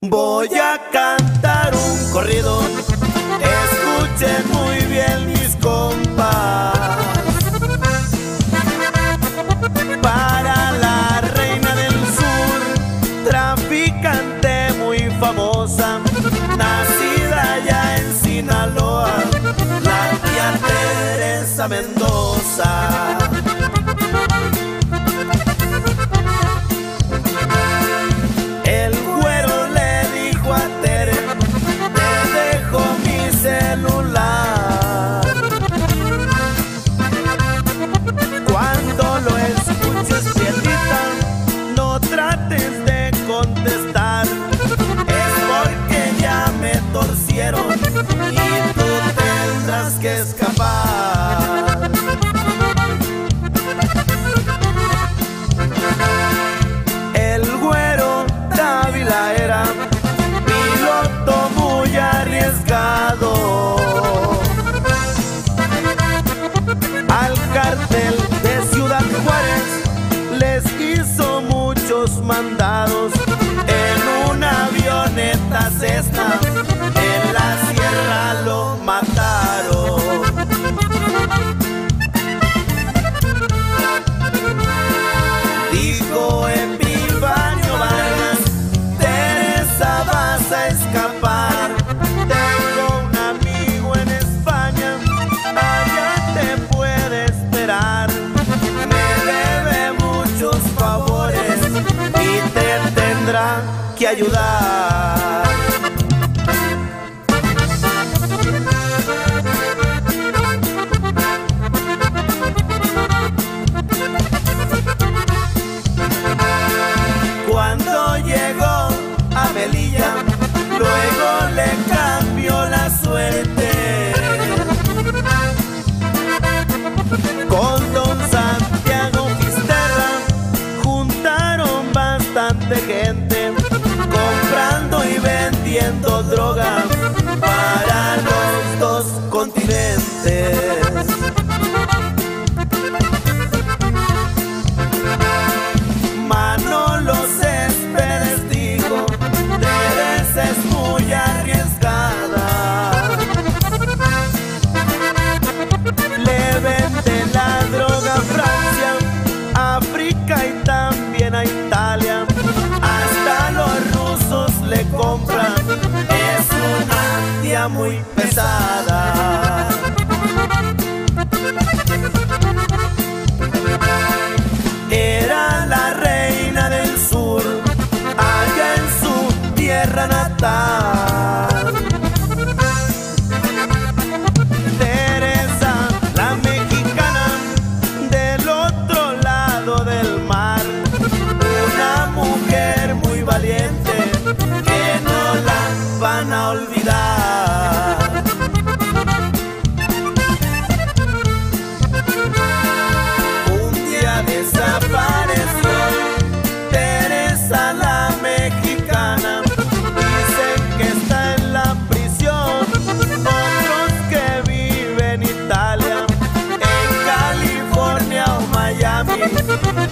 Voy a cantar un corrido, escuchen muy bien mis compas. Para la reina del sur, traficante muy famosa, nacida allá en Sinaloa, la tía Teresa Mendoza. El güero le dijo a Tere: te dejo mi celular. Cuando lo escuches, prietita, no trates de contestar. Es porque ya me torcieron y tú tendrás que escapar. El güero Dávila era piloto muy arriesgado. Al cartel de Ciudad Juárez les hizo muchos mandados en una avioneta Cessna. En la sierra lo mataron. Dijo Epifanio Vargas: Teresa, vas a escapar. Tengo un amigo en España, allá te puede esperar. Me debe muchos favores y te tendrá que ayudar. Cuando llegó a Melilla, luego le cambió la suerte. Con don Santiago Fisterra juntaron bastante gente, comprando y vendiendo droga para los dos continentes. Manolo Céspedes dijo: Teresa es muy arriesgada. Le vende la droga a Francia, África y también a Italia. Hasta los rusos le compran. Es una tía muy pesada. Era la reina del sur, allá en su tierra natal. Teresa, la mexicana, del otro lado del mar, una mujer muy valiente que no la van a olvidar. Desapareció Teresa, la mexicana. Dicen que está en la prisión, otros que viven en Italia, en California o Miami.